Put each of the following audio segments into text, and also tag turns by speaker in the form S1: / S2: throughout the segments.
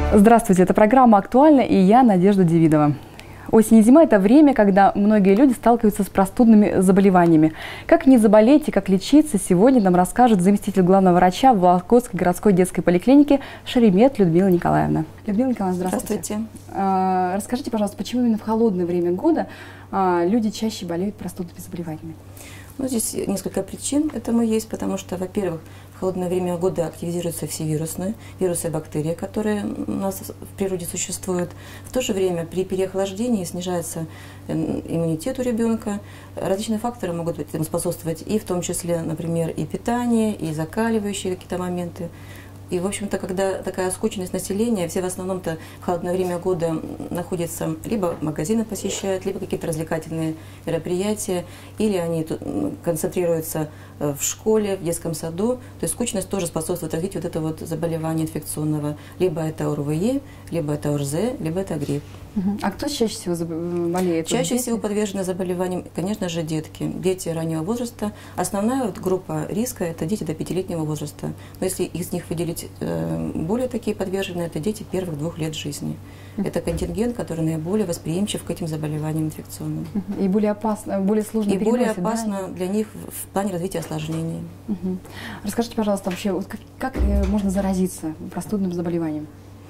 S1: Здравствуйте, это программа «Актуально» и я, Надежда Девидова. Осень и зима – это время, когда многие люди сталкиваются с простудными заболеваниями. Как не заболеть и как лечиться, сегодня нам расскажет заместитель главного врача Вологодской городской детской поликлиники Шеремет Людмила Николаевна. Людмила Николаевна, здравствуйте. Здравствуйте. Расскажите, пожалуйста, почему именно в холодное время года люди чаще болеют простудными заболеваниями?
S2: Ну, здесь несколько причин этому есть, потому что, во-первых, в холодное время года активизируются все вирусы и бактерии, которые у нас в природе существуют. В то же время при переохлаждении снижается иммунитет у ребенка. Различные факторы могут этому способствовать, и в том числе, например, и питание, и закаливающие какие-то моменты. И, в общем-то, когда такая скученность населения, все в основном-то в холодное время года находятся, либо магазины посещают, либо какие-то развлекательные мероприятия, или они концентрируются в школе, в детском саду. То есть скучность тоже способствует развитию вот этого вот заболевания инфекционного. Либо это ОРВИ, либо это ОРЗ, либо это грипп.
S1: А кто чаще всего болеет?
S2: Чаще всего подвержены заболеваниям, конечно же, детки. Дети раннего возраста. Основная вот группа риска – это дети до 5-летнего возраста. Но если из них выделить более такие подверженные, это дети первых 2 лет жизни. Это контингент, который наиболее восприимчив к этим заболеваниям инфекционным.
S1: И более опасно, более сложно
S2: переносить. И более опасно для них в плане развития осложнений.
S1: Расскажите, пожалуйста, вообще, вот как можно заразиться простудным заболеванием?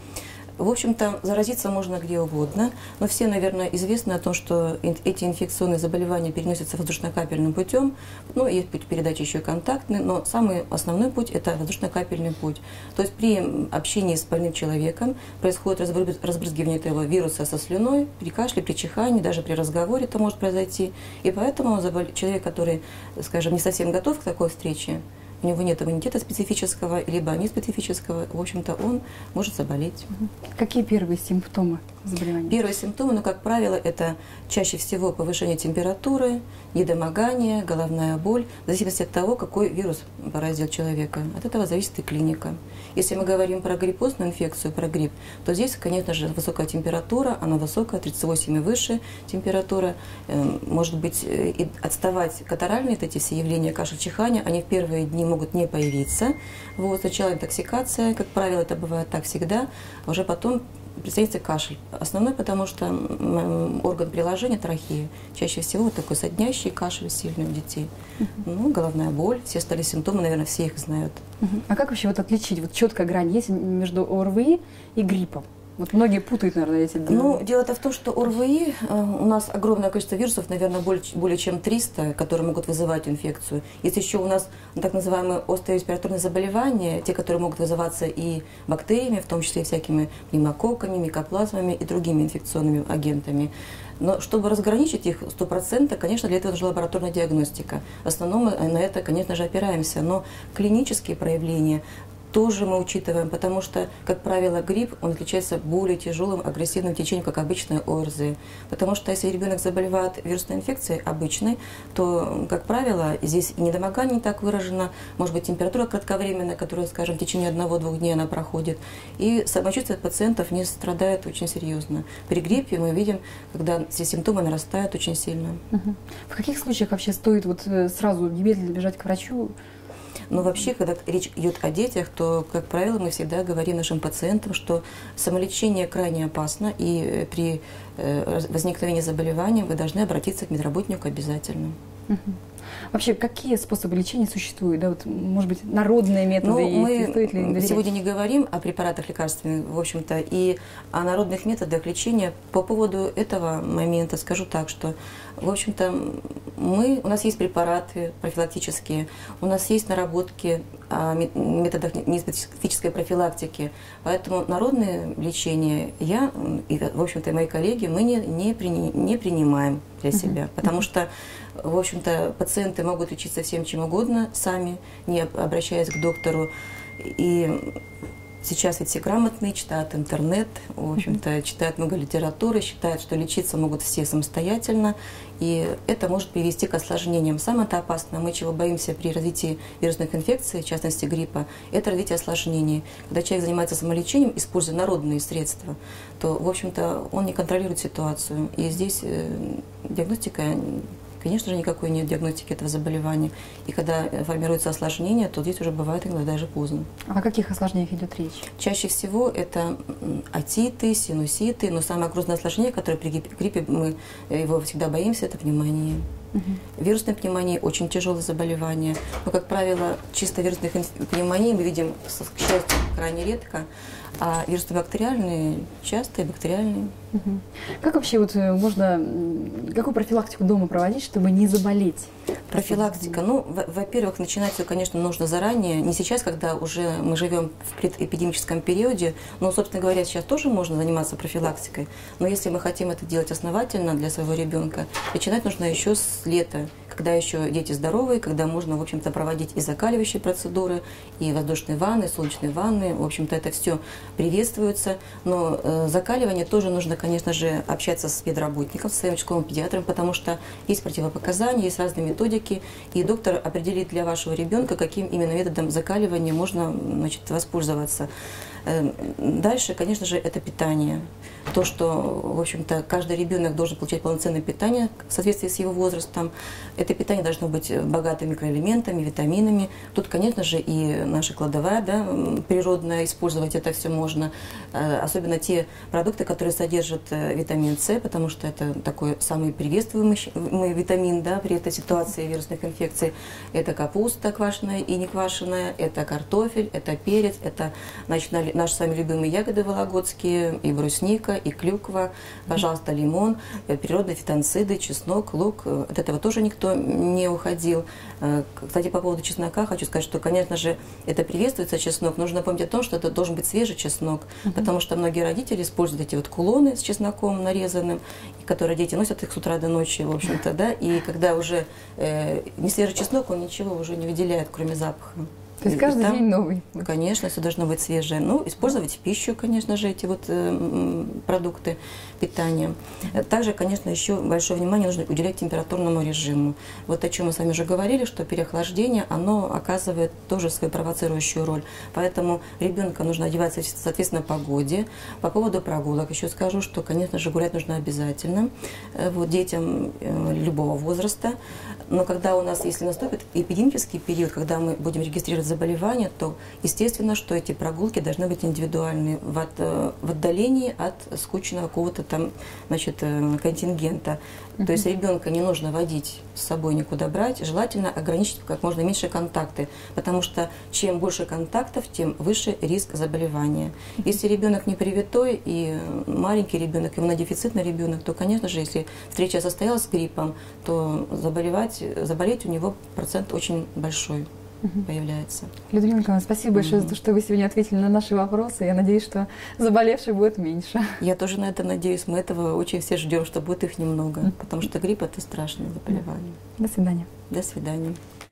S2: В общем-то, заразиться можно где угодно, но все, наверное, известны о том, что эти инфекционные заболевания переносятся воздушно-капельным путем. Ну, есть путь передачи еще и контактный, но самый основной путь – это воздушно-капельный путь. То есть при общении с больным человеком происходит разбрызгивание этого вируса со слюной, при кашле, при чихании, даже при разговоре это может произойти. И поэтому человек, который, скажем, не совсем готов к такой встрече, у него нет иммунитета специфического, либо неспецифического, в общем-то, он может заболеть.
S1: Какие первые симптомы заболевания?
S2: Первые симптомы, ну, как правило, это чаще всего повышение температуры, недомогание, головная боль, в зависимости от того, какой вирус поразил человека. От этого зависит и клиника. Если мы говорим про гриппозную инфекцию, про грипп, то здесь, конечно же, высокая температура, она высокая, 38 и выше температура. Может быть, и отставать катаральные эти все явления, кашель, чихание, они в первые дни могут не появиться. Вот, сначала интоксикация, как правило, это бывает так всегда, а уже потом представится кашель. Основной, потому что орган приложения трахеи. Чаще всего вот такой соднящий кашель сильный у детей. Ну, головная боль, все остальные симптомы, наверное, все их знают.
S1: А как вообще вот отличить, вот четкая грань есть между ОРВИ и гриппом? Вот многие путают, наверное, эти две.
S2: Ну, дело-то в том, что ОРВИ, у нас огромное количество вирусов, наверное, более чем 300, которые могут вызывать инфекцию. Есть еще у нас так называемые острые респираторные заболевания, те, которые могут вызываться и бактериями, в том числе и всякими пневмококками, микоплазмами и другими инфекционными агентами. Но чтобы разграничить их 100%, конечно, для этого нужна лабораторная диагностика. В основном мы на это, конечно же, опираемся. Но клинические проявления тоже мы учитываем, потому что, как правило, грипп, он отличается более тяжелым агрессивным течением, как обычная ОРЗ. Потому что если ребенок заболевает вирусной инфекцией обычной, то, как правило, здесь недомогание не так выражено, может быть, температура кратковременная, которая, скажем, в течение 1-2 дней она проходит, и самочувствие пациентов не страдает очень серьезно. При гриппе мы видим, когда все симптомы нарастают очень сильно.
S1: В каких случаях вообще стоит вот сразу немедленно бежать к врачу?
S2: Но вообще, когда речь идет о детях, то, как правило, мы всегда говорим нашим пациентам, что самолечение крайне опасно, и при возникновении заболевания вы должны обратиться к медработнику обязательно.
S1: Вообще, какие способы лечения существуют? Да, вот, может быть, народные методы?
S2: Ну, мы сегодня не говорим о препаратах лекарственных, в общем-то, и о народных методах лечения. По поводу этого момента скажу так, что, в общем-то, у нас есть препараты профилактические, у нас есть наработки о методах неспецифической профилактики, поэтому народное лечение я и, в общем-то, и мои коллеги, мы не принимаем для себя, потому что, в общем-то, пациенты могут лечиться всем чем угодно сами, не обращаясь к доктору. И сейчас ведь все грамотные, читают интернет, в общем-то, читают много литературы, считают, что лечиться могут все самостоятельно, и это может привести к осложнениям. Самое-то опасное, мы чего боимся при развитии вирусных инфекций, в частности гриппа, это развитие осложнений. Когда человек занимается самолечением, используя народные средства, то, в общем-то, он не контролирует ситуацию. И здесь диагностика, конечно же, никакой нет диагностики этого заболевания. И когда формируется осложнение, то здесь уже бывает иногда даже поздно.
S1: А о каких осложнениях идет речь?
S2: Чаще всего это отиты, синуситы, но самое грозное осложнение, которое при гриппе мы его всегда боимся, это пневмония. Вирусная пневмония – очень тяжелое заболевание. Но, как правило, чисто вирусных пневмоний мы видим, к счастью, крайне редко, а вирусно-бактериальные часто и бактериальные.
S1: Как вообще вот можно, какую профилактику дома проводить, чтобы не заболеть?
S2: Профилактика. Ну, во-первых, начинать все, конечно, нужно заранее. Не сейчас, когда уже мы живем в предэпидемическом периоде. Но, собственно говоря, сейчас тоже можно заниматься профилактикой. Но если мы хотим это делать основательно для своего ребенка, начинать нужно еще с лета, когда еще дети здоровые, когда можно, в общем-то, проводить и закаливающие процедуры, и воздушные ванны, и солнечные ванны. В общем-то, это все приветствуется. Но закаливание тоже нужно, конечно же, общаться с педработником, со своим участковым педиатром, потому что есть противопоказания, есть разные методики, и доктор определит для вашего ребенка, каким именно методом закаливания можно, значит, воспользоваться. Дальше, конечно же, это питание. То, что, в общем-то, каждый ребенок должен получать полноценное питание в соответствии с его возрастом. Это питание должно быть богато микроэлементами, витаминами. Тут, конечно же, и наша кладовая, да, природная, использовать это все можно. Особенно те продукты, которые содержат витамин С, потому что это такой самый приветствуемый витамин, да, при этой ситуации вирусных инфекций. Это капуста квашеная и не квашеная, это картофель, это перец, это, значит, наши с вами любимые ягоды вологодские, и брусника, и клюква, пожалуйста, лимон, природные фитонциды, чеснок, лук. От этого тоже никто не уходил. Кстати, по поводу чеснока хочу сказать, что, конечно же, это приветствуется чеснок. Нужно помнить о том, что это должен быть свежий чеснок, потому что многие родители используют эти вот кулоны с чесноком нарезанным, которые дети носят их с утра до ночи, в общем-то, да, и когда уже не свежий чеснок, он ничего уже не выделяет, кроме запаха.
S1: То есть каждый день новый?
S2: Конечно, все должно быть свежее. Ну, использовать в пищу, конечно же, эти вот продукты питания. Также, конечно, еще большое внимание нужно уделять температурному режиму. Вот о чем мы с вами уже говорили, что переохлаждение, оно оказывает тоже свою провоцирующую роль. Поэтому ребенка нужно одевать соответственно погоде. По поводу прогулок еще скажу, что, конечно же, гулять нужно обязательно вот, детям любого возраста. Но когда у нас, если наступит эпидемический период, когда мы будем регистрировать заболевания, то естественно, что эти прогулки должны быть индивидуальные, в отдалении от скучного какого-то там, значит, контингента. То есть ребенка не нужно водить с собой, никуда брать, желательно ограничить как можно меньше контакты, потому что чем больше контактов, тем выше риск заболевания. Если ребенок не привитой и маленький ребенок, иммунодефицитный ребенок, то, конечно же, если встреча состоялась с гриппом, то заболеть у него процент очень большой появляется.
S1: Людмила Николаевна, спасибо большое за то, что вы сегодня ответили на наши вопросы. Я надеюсь, что заболевших будет меньше.
S2: Я тоже на это надеюсь. Мы этого очень все ждем, что будет их немного, потому что грипп – это страшное заболевание.
S1: До свидания.
S2: До свидания.